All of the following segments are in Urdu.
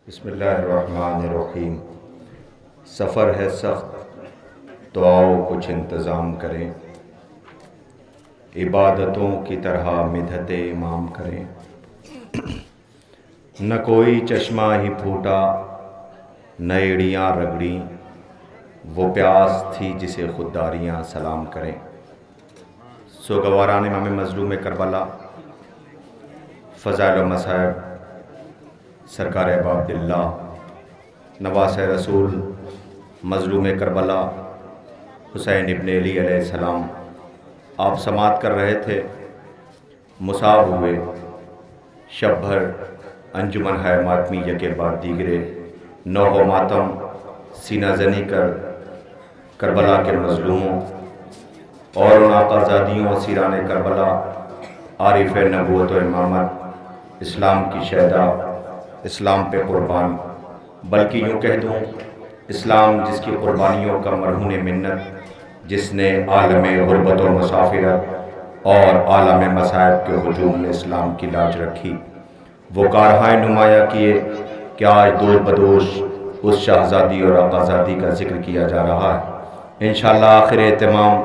بسم اللہ الرحمن الرحیم۔ سفر ہے سخت تو آؤ کچھ انتظام کریں، عبادتوں کی طرح مدحت امام کریں۔ نہ کوئی چشمہ ہی پھوٹا نہ ایڑیاں رگڑیں، وہ پیاس تھی جسے خودداریاں سلام کریں۔ سوگواران امام مظلوم کربلا فضائل و مصائب سرکار ابا عبداللہ نواس رسول مظلوم کربلا حسین ابن علی علیہ السلام آپ سماعت کر رہے تھے، مصاب ہوئے شب بھر انجمن ہے ماتمی یکے بعد دیگرے نوح و ماتم سینہ زنی کر کربلا کے مظلوموں اور ان آقا زادیوں اسیران کربلا عارف نبوت و امامت اسلام کی شہدا اسلام پہ قربان، بلکہ یوں کہہ دوں اسلام جس کی قربانیوں کا مرہون منت، جس نے عالم غربت و مسافرت اور عالم مصائب کے ہجوم میں اسلام کی لاج رکھی، وہ کارہائے نمایاں کیے کہ آج دور بدوش اس شہزادی اور آقازادی کا ذکر کیا جا رہا ہے۔ انشاءاللہ آخر اہتمام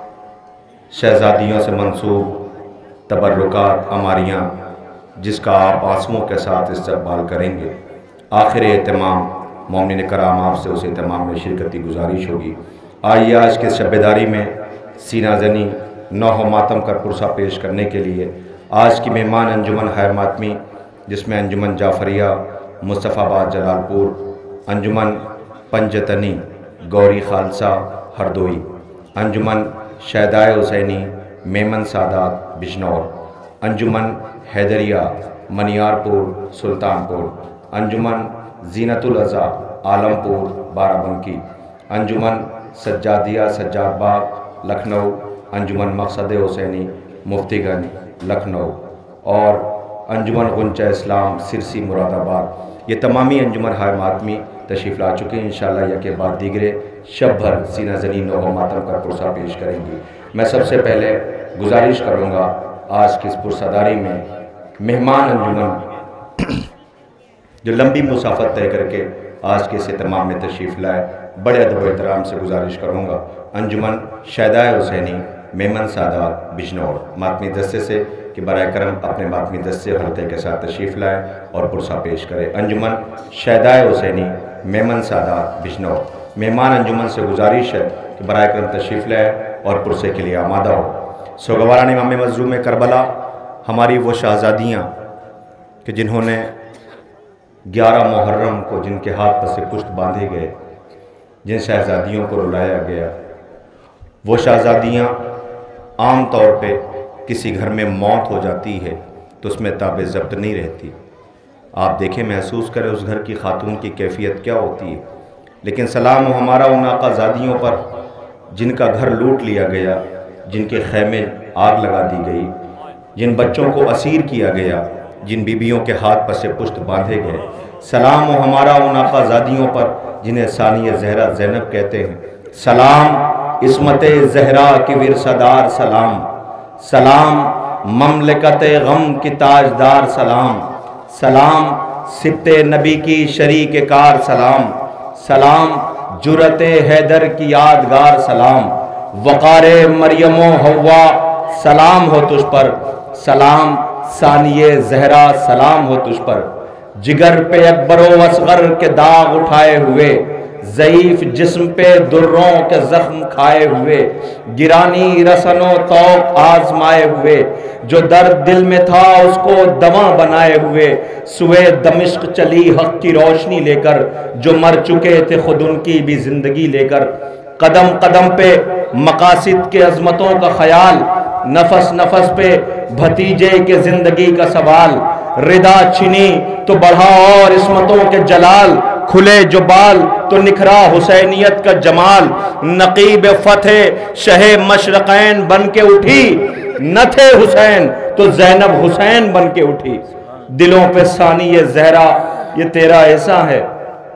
شہزادیوں سے منسوب تبرکات عماریاں جس کا آپ آنسوؤں کے ساتھ استقبال کریں گے، آخر اہتمام مومنین کرام آپ سے اس اہتمام میں شرکت کی گزارش ہوگی۔ آئیے آج کے شب بیداری میں سینہ زنی نوح و ماتم کا پرسہ پیش کرنے کے لیے آج کی مہمان انجمن ہے ماتمی، جس میں انجمن جعفریہ مصطفیٰ آباد جلال پور، انجمن پنجتنی گوری خالصہ ہردوئی، انجمن شہدائے حسینی میمن سادات بجنور، انجمن حیدریہ منیار پور سلطان پور، انجمن زینت العزا عالم پور بارہ بنکی، انجمن سجادیہ سجاد باغ لکھنؤ، انجمن مقصد حسینی مفتی گنج لکھنؤ اور انجمن غنچہ اسلام سرسی مراد آباد، یہ تمامی انجمن ہائے ماتمی تشریف لا چکے ہیں۔ انشاءاللہ یکے بعد دیگرے شب بھر سینہ زنی نوح و ماتم کا پرسہ پیش کریں گی۔ میں سب سے پہلے گزارش کروں گا آج کی اس پرسداری میں مہمان انجمن جو لمبی مسافت طے کر کے آج کے اس اہتمام میں تشریف لائے، بڑے ادب و احترام سے گزارش کروں گا انجمن شہدائے حسینی میمن سادات بجنور ماتمی دستے سے کہ برائے کرم اپنے ماتمی دستے حلقے کے ساتھ تشریف لائے اور پرسہ پیش کرے۔ انجمن شہدائے حسینی میمن سادات بجنور، مہمان انجمن سے گزارش ہے کہ برائے کرم تشریف لائے اور پرسے کے لیے آمادہ ہو۔ سوگواران امام مظلوم کربلا ہماری وہ شہزادیاں کہ جنہوں نے 11 محرم کو جن کے ہاتھ پر سے پشت باندھے گئے، جن شہزادیوں کو رلایا گیا، وہ شہزادیاں عام طور پہ کسی گھر میں موت ہو جاتی ہے تو اس میں تاب ضبط نہیں رہتی۔ آپ دیکھیں، محسوس کریں اس گھر کی خاتون کی کیفیت کیا ہوتی ہے۔ لیکن سلام ہو ہمارا ان آقا زادیوں پر جن کا گھر لوٹ لیا گیا، جن کے خیمے آگ لگا دی گئی، جن بچوں کو اسیر کیا گیا، جن بیبیوں کے ہاتھ پر سے پشت باندھے گئے۔ سلام ہو ہمارا ان آقا زادیوں پر جنہیں ثانیہ زہرا زینب کہتے ہیں۔ سلام عصمت زہرا کی ورثہ سلام، سلام مملکت غم کی تاجدار سلام، سلام سبط نبی کی شریک کار سلام، سلام جرت حیدر کی یادگار سلام، وقار مریم و حوا سلام ہو تجھ پر، سلام ثانیہ زہرا سلام ہو تجھ پر، جگر پہ اکبر و اصغر کے داغ اٹھائے ہوئے، ضعیف جسم پہ دروں کے زخم کھائے ہوئے، گرانی رسن و توق آزمائے ہوئے، جو درد دل میں تھا اس کو دواں بنائے ہوئے، سوئے دمشق چلی حق کی روشنی لے کر، جو مر چکے تھے خود ان کی بھی زندگی لے کر، قدم قدم پہ مقاصد کے عظمتوں کا خیال، نفس نفس پہ بھتیجے کے زندگی کا سوال، ردا چھنی تو بڑھا اور عصمتوں کے جلال، کھلے جو بال تو نکھرا حسینیت کا جمال، نقیب فتح شہ مشرقین بن کے اٹھی، نہ تھے حسین تو زینب حسین بن کے اٹھی، دلوں پہ ثانیہ زہرا یہ تیرا احسان ہے،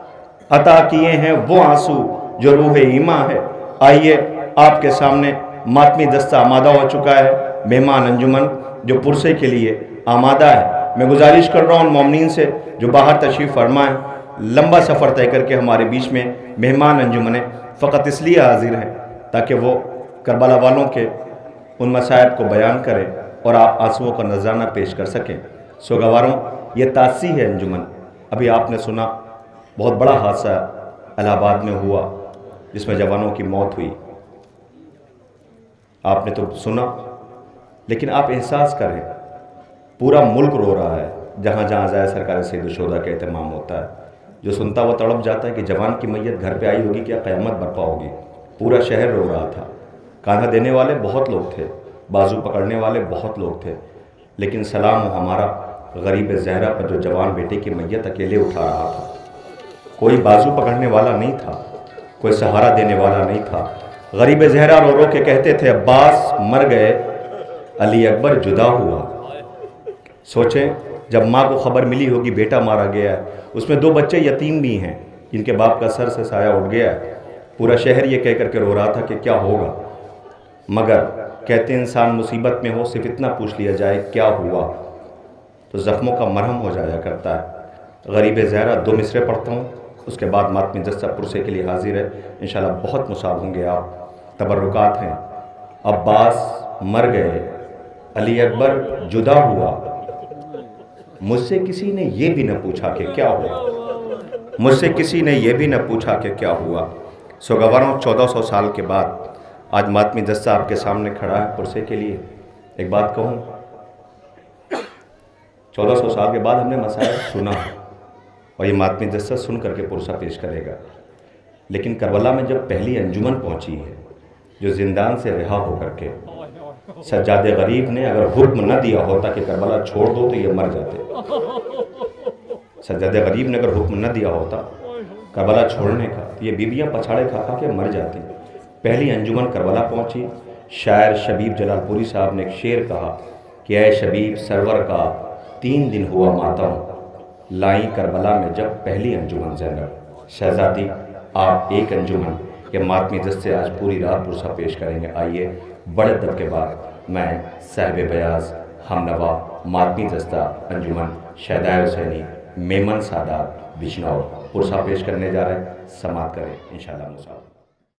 عطا کیے ہیں وہ آنسو جو روح ایماں ہے۔ آئیے آپ کے سامنے ماتمی دستہ آمادہ ہو چکا ہے، مہمان انجمن جو پرسے کے لیے آمادہ ہے۔ میں گزارش کر رہا ہوں ان مومنین سے جو باہر تشریف فرمائیں لمبا سفر طے کر کے ہمارے بیچ میں مہمان انجمنیں فقط اس لیے حاضر ہیں تاکہ وہ کربلا والوں کے ان مصائب کو بیان کریں اور آپ آنسوؤں کا نذرانہ پیش کر سکیں۔ سوگواروں، یہ تاسی ہے انجمن۔ ابھی آپ نے سنا بہت بڑا حادثہ الہ آباد میں ہوا جس میں جوانوں کی موت ہوئی۔ آپ نے تو سنا، لیکن آپ احساس کریں، پورا ملک رو رہا ہے جہاں جہاں عزائے سرکار سید الشہداء کا اہتمام ہوتا ہے۔ جو سنتا وہ تڑپ جاتا ہے کہ جوان کی میت گھر پہ آئی ہوگی، کیا قیامت برپا ہوگی۔ پورا شہر رو رہا تھا۔ کانھا دینے والے بہت لوگ تھے، بازو پکڑنے والے بہت لوگ تھے، لیکن سلام ہمارا غریب زہرا پر جو جوان بیٹے کی میت اکیلے اٹھا رہا تھا۔ کوئی بازو پکڑنے والا نہیں تھا، کوئی سہارا دینے والا نہیں تھا۔ غریب زہرا رو رو کے کہتے تھے عباس مر گئے، علی اکبر جدا ہوا۔ سوچیں، جب ماں کو خبر ملی ہوگی بیٹا مارا گیا ہے، اس میں 2 بچے یتیم بھی ہیں جن کے باپ کا سر سے سایہ اٹھ گیا ہے، پورا شہر یہ کہہ کر کے رو رہا تھا کہ کیا ہوگا۔ مگر کہتے ہیں انسان مصیبت میں ہو صرف اتنا پوچھ لیا جائے کیا ہوا تو زخموں کا مرہم ہو جایا کرتا ہے۔ غریب زہرا 2 مصرے پڑھتا ہوں، اس کے بعد ماتمی جثہ پرسے کے لیے حاضر ہے۔ انشاءاللہ بہت مصاب ہوں گے آپ۔ تبرکات ہیں۔ عباس مر گئے، علی اکبر جدا ہوا، مجھ سے کسی نے یہ بھی نہ پوچھا کہ کیا ہوا، مجھ سے کسی نے یہ بھی نہ پوچھا کہ کیا ہوا۔ سوگواروں، 1400 سال کے بعد آج ماتمی جثہ آپ کے سامنے کھڑا ہے پرسے کے لیے۔ ایک بات کہوں، 1400 سال کے بعد ہم نے مسائل سنا اور یہ ماتمی جثہ سن کر کے پرسہ پیش کرے گا، لیکن کربلا میں جب پہلی انجمن پہنچی ہے، جو زندان سے رہا ہو کر کے، سجاد غریب نے اگر حکم نہ دیا ہوتا کہ کربلا چھوڑ دو تو یہ مر جاتے۔ سجاد غریب نے اگر حکم نہ دیا ہوتا کربلا چھوڑنے کا، یہ بیویاں پچھاڑے کھا کھا کے مر جاتی۔ پہلی انجمن کربلا پہنچی۔ شاعر شبیب جلال پوری صاحب نے ایک شعر کہا کہ اے شبیب سرور کا 3 دن ہوا ماتم، لائیں کربلا میں جب پہلی انجمن زینب۔ شہزادی، آپ ایک انجمن کے ماتمی جثے آج پوری رات پرسہ پیش کریں گے۔ آئیے، بڑے ادب کے بعد میں صاحب بیاض ہم نوا ماتمی جثہ انجمن شہدائے حسینی میمن سادات بجنور پرسہ پیش کرنے جا رہے ہیں۔ سماعت کریں انشاءاللہ مصاب۔